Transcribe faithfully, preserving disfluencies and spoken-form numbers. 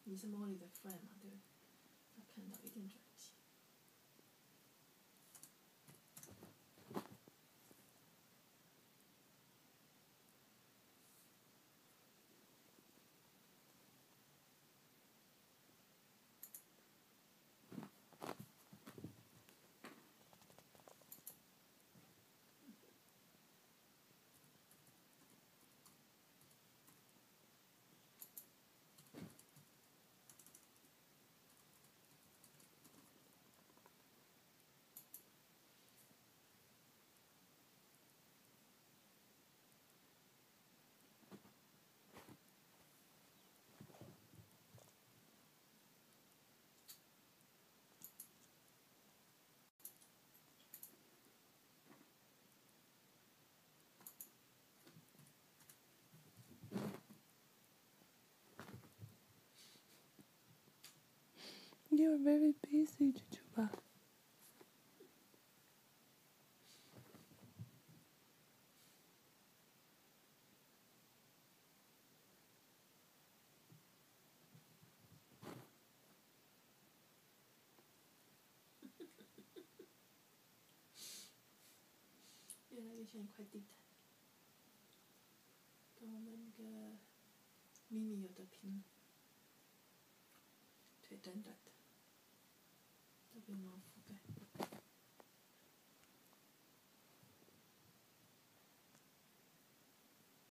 你是 Molly 的 friend 嘛，对不对？他看到一定转机。 You're very busy, Jujuba. 越来越像一块地毯，跟我们那个咪咪有的拼了，腿短短的，都被猫覆盖。